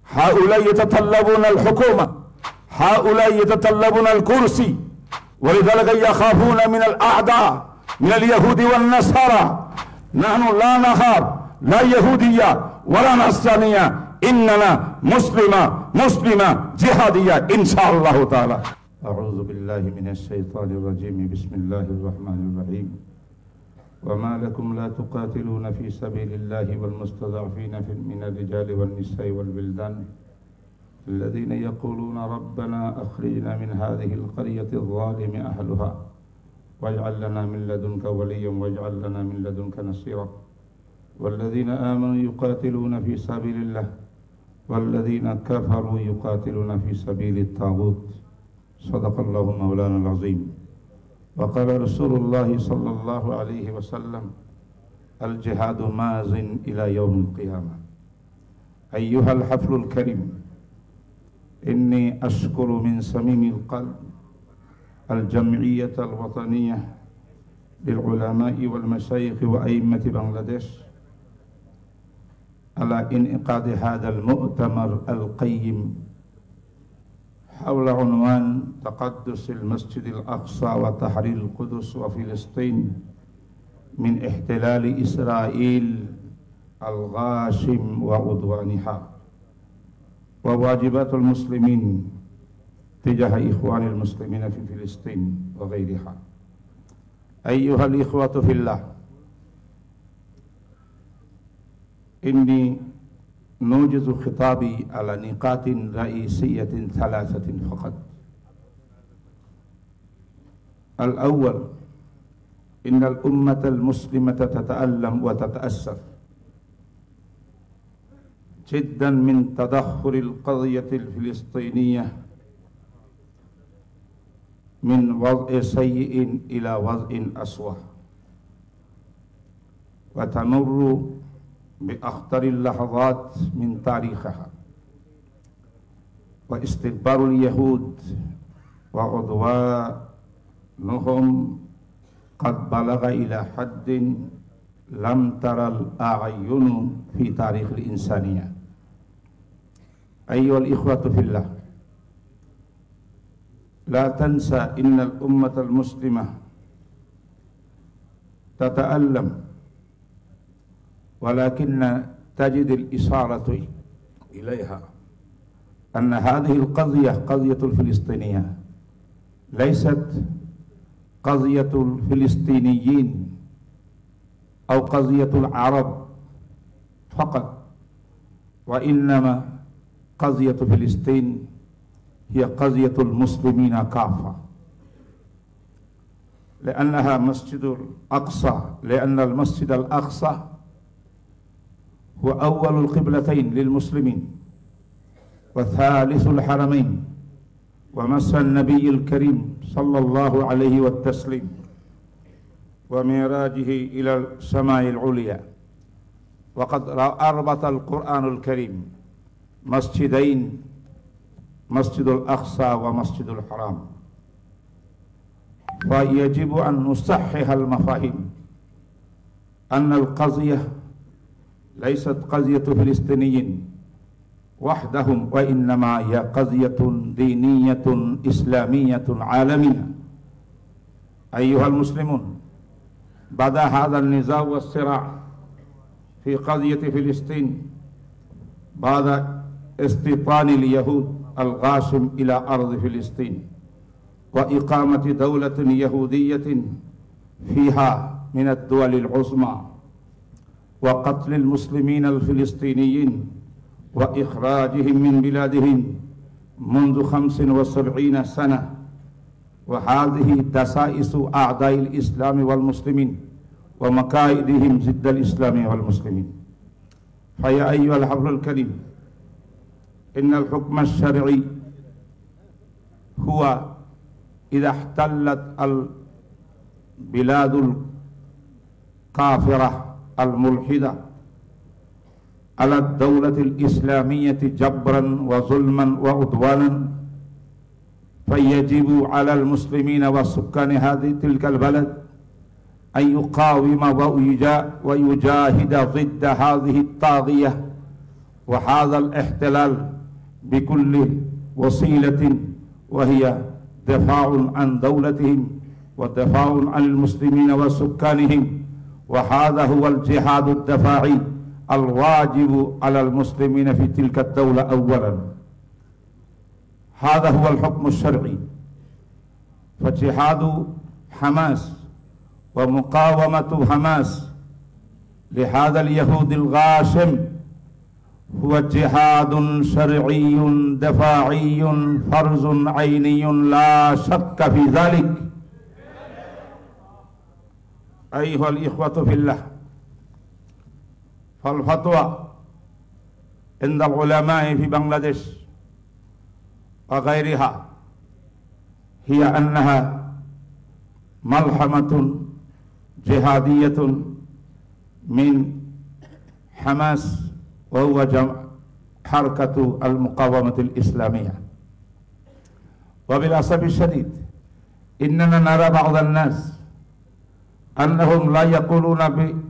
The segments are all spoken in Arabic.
هؤلاء يتطلبون الحكومة، هؤلاء يتطلبون الكرسي، ولذلك يخافون من الأعداء من اليهود والنصارى. نحن لا نخاف لا يهودية ولا نصرانية، إننا مسلمة جهادية إن شاء الله تعالى. أعوذ بالله من الشيطان الرجيم. بسم الله الرحمن الرحيم. وما لكم لا تقاتلون في سبيل الله والمستضعفين من الرجال والنساء والولدان الذين يقولون ربنا أخرجنا من هذه القرية الظالم أهلها واجعل لنا من لدنك وليا واجعل لنا من لدنك نصيرا. والذين آمنوا يقاتلون في سبيل الله والذين كفروا يقاتلون في سبيل الطاغوت. صدق الله مولانا العظيم. وقال رسول الله صلى الله عليه وسلم الجهاد ماضٍ إلى يوم القيامة. أيها الحفل الكريم، إني أشكر من صميم القلب الجمعية الوطنية للعلماء والمشايخ وأئمة بنغلاديش على انعقاد هذا المؤتمر القيم حول عنوان تقدس المسجد الأقصى وتحرير القدس وفلسطين من احتلال إسرائيل الغاشم وعدوانها، وواجبات المسلمين تجاه إخوان المسلمين في فلسطين وغيرها. أيها الإخوة في الله، إني نوجز خطابي على نقاط رئيسية ثلاثة فقط. الأول، إن الأمة المسلمة تتألم وتتأسف جدا من تدخل القضية الفلسطينية من وضع سيء إلى وضع أسوأ، وتمر بأخطر اللحظات من تاريخها، واستكبار اليهود وعدوانهم قد بلغ إلى حد لم ترى الأعين في تاريخ الإنسانية. أيها الإخوة في الله، لا تنسى إن الأمة المسلمة تتألم، ولكن تجد الإشارة إليها أن هذه القضية قضية الفلسطينية ليست قضية الفلسطينيين أو قضية العرب فقط، وإنما قضية فلسطين هي قضية المسلمين كافة، لأنها مسجد الأقصى، لأن المسجد الأقصى هو أول القبلتين للمسلمين وثالث الحرمين، ومسى النبي الكريم صلى الله عليه والتسليم ومعراجه إلى السماء العليا. وقد أربط القرآن الكريم مسجدين، مسجد الأقصى ومسجد الحرام، فيجب أن نصحح المفاهيم أن القضية ليست قضية فلسطينيين وحدهم، وإنما هي قضية دينية إسلامية عالمية. أيها المسلمون، بدأ هذا النزاع والصراع في قضية فلسطين بعد استيطان اليهود الغاشم إلى أرض فلسطين وإقامة دولة يهودية فيها من الدول العظمى، وقتل المسلمين الفلسطينيين وإخراجهم من بلادهم منذ 75 سنة، وهذه دسائس أعداء الإسلام والمسلمين ومكائدهم ضد الإسلام والمسلمين. فيا أيها الحفل الكريم، إن الحكم الشرعي هو إذا احتلت البلاد الكافرة الملحدة على الدولة الإسلامية جبرا وظلما وعدوانا، فيجب على المسلمين وسكان تلك البلد أن يقاوم ويجاهد ضد هذه الطاغية وهذا الاحتلال بكل وسيلة، وهي دفاع عن دولتهم ودفاع عن المسلمين وسكانهم، وهذا هو الجهاد الدفاعي الواجب على المسلمين في تلك الدولة أولا. هذا هو الحكم الشرعي. فجهاد حماس ومقاومة حماس لهذا اليهود الغاشم هو جهاد شرعي دفاعي فرض عيني لا شك في ذلك. أيها الإخوة في الله، فالفتوى عند العلماء في بنغلاديش وغيرها هي أنها ملحمة جهادية من حماس، وهو حركة المقاومة الإسلامية. وبالأسف الشديد إننا نرى بعض الناس أنهم لا يقولون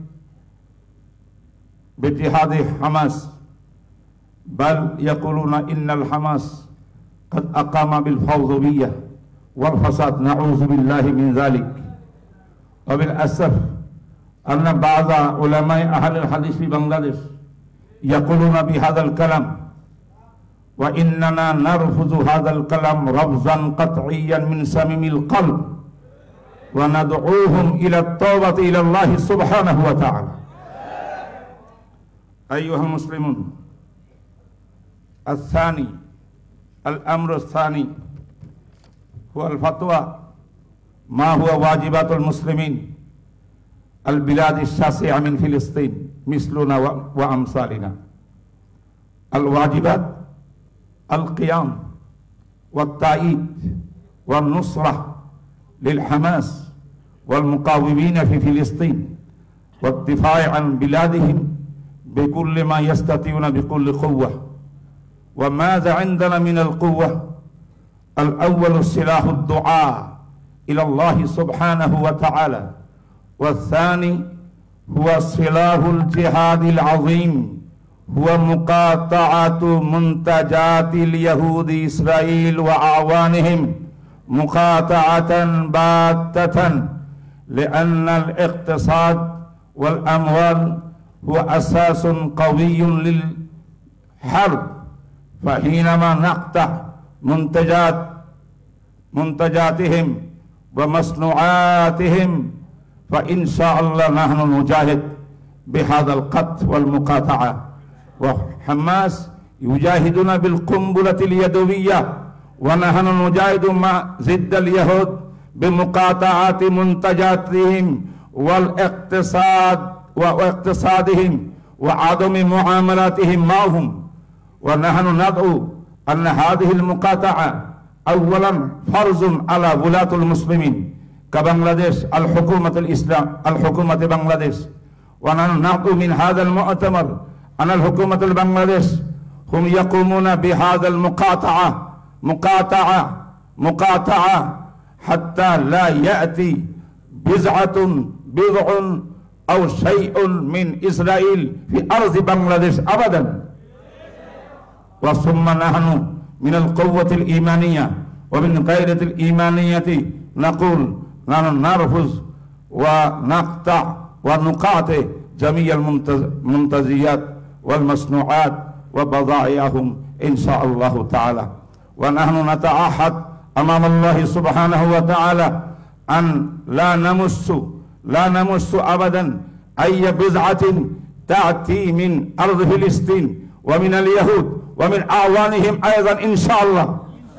بجهاد حماس، بل يقولون إن الحماس قد أقام بالفوضوية والفساد، نعوذ بالله من ذلك. وبالأسف أن بعض علماء أهل الحديث في بنغلاديش يقولون بهذا الكلام، وإننا نرفض هذا الكلام رفضا قطعيا من صميم القلب، وندعوهم إلى التوبة إلى الله سبحانه وتعالى. أيها المسلمون، الأمر الثاني هو الفتوى ما هو واجبات المسلمين البلاد الشاسعة من فلسطين مثلنا وأمثالنا. الواجبات القيام والتأييد والنصرة للحماس والمقاومين في فلسطين، والدفاع عن بلادهم بكل ما يستطيعون بكل قوة. وماذا عندنا من القوة؟ الأول سلاح الدعاء إلى الله سبحانه وتعالى، والثاني هو سلاح الجهاد العظيم، هو مقاطعة منتجات اليهود إسرائيل وأعوانهم مقاطعة باتة، لأن الاقتصاد والأموال هو أساس قوي للحرب. فحينما نقطع منتجاتهم ومصنوعاتهم فإن شاء الله نحن نجاهد بهذا القتل والمقاطعة. وحماس يجاهدون بالقنبلة اليدوية، ونحن نجاهد ضد اليهود بمقاطعة منتجاتهم واقتصادهم وعدم معاملاتهم معهم. ونحن ندعو أن هذه المقاطعة أولا فرض على ولاة المسلمين كبنغلاديش، الحكومة بنغلاديش. ونحن ندعو من هذا المؤتمر أن الحكومة البنغلاديش هم يقومون بهذا المقاطعة مقاطعة حتى لا يأتي بضع أو شيء من إسرائيل في أرض بنغلاديش أبدا. وثم نحن من القوة الإيمانية ومن غيرة الإيمانية نقول نحن نرفض ونقطع ونقاطع جميع المنتجات والمصنوعات وبضائعهم إن شاء الله تعالى. ونحن نتعهد أمام الله سبحانه وتعالى أن لا نمس أبدا أي بضعة تأتي من أرض فلسطين ومن اليهود ومن أعوانهم أيضا إن شاء الله.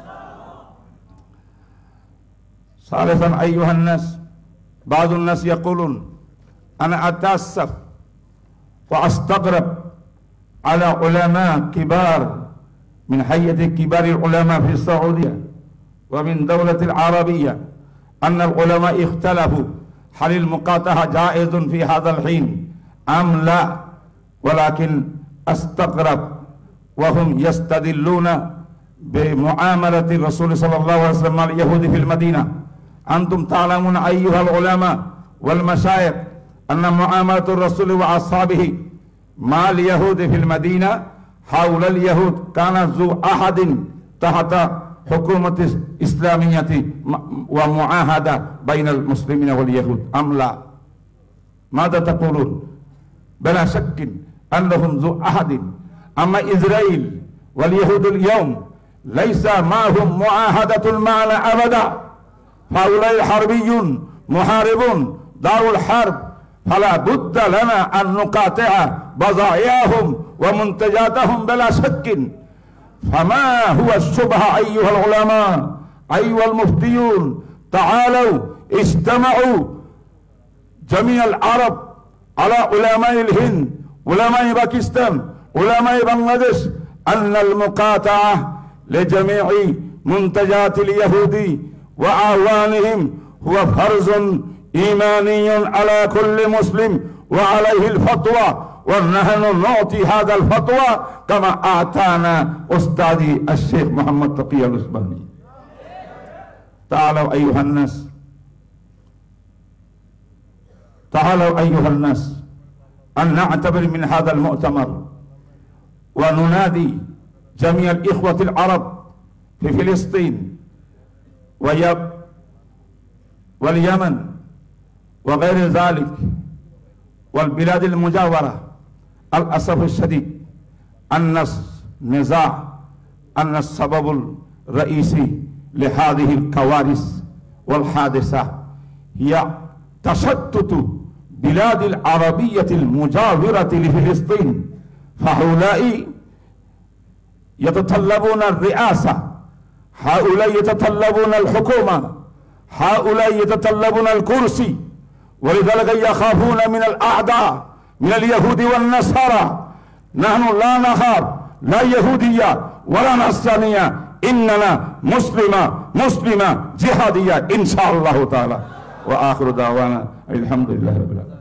ثالثا أيها الناس، بعض الناس يقولون أنا أتأسف وأستغرب على علماء كبار من هيئة كبار العلماء في السعودية ومن دولة العربية أن العلماء اختلفوا هل المقاطعة جائز في هذا الحين أم لا، ولكن أستغرب وهم يستدلون بمعاملة الرسول صلى الله عليه وسلم مع اليهود في المدينة. أنتم تعلمون أيها العلماء والمشايخ أن معاملة الرسول وأصحابه مع اليهود في المدينة هؤلاء اليهود كانت ذو عهد تحت حكومة إسلامية ومعاهدة بين المسلمين واليهود أم لا؟ ماذا تقولون؟ بلا شك أنهم ذو عهد. أما إسرائيل واليهود اليوم ليس معهم معاهدة معنا أبدا. هؤلاء حربيون محاربون دار الحرب، فلا بد لنا أن نقاطع بضائعهم ومنتجاتهم بلا شك. فما هو الشبهة أيها العلماء أيها المفتيون؟ تعالوا اجتمعوا جميع العرب على علماء الهند، علماء باكستان، علماء بنغلاديش، أن المقاطعة لجميع منتجات اليهود وأعوانهم هو فرض إيماني على كل مسلم وعليه الفتوى، ونحن نعطي هذا الفتوى كما أعطانا أستاذي الشيخ محمد تقي الأسباني. تعالوا أيها الناس، تعالوا أيها الناس أن نعتبر من هذا المؤتمر وننادي جميع الإخوة العرب في فلسطين واليمن وغير ذلك والبلاد المجاورة. الأسف الشديد أن النزاع أن السبب الرئيسي لهذه الكوارث والحادثة هي تشتت بلاد العربية المجاورة لفلسطين. فهؤلاء يتطلبون الرئاسة، هؤلاء يتطلبون الحكومة، هؤلاء يتطلبون الكرسي، ولذلك يخافون من الأعداء من اليهود والنصارى. نحن لا نخاف لا يهودية ولا نصرانية، إننا مسلمة جهادية إن شاء الله تعالى. وآخر دعوانا الحمد لله رب العالمين.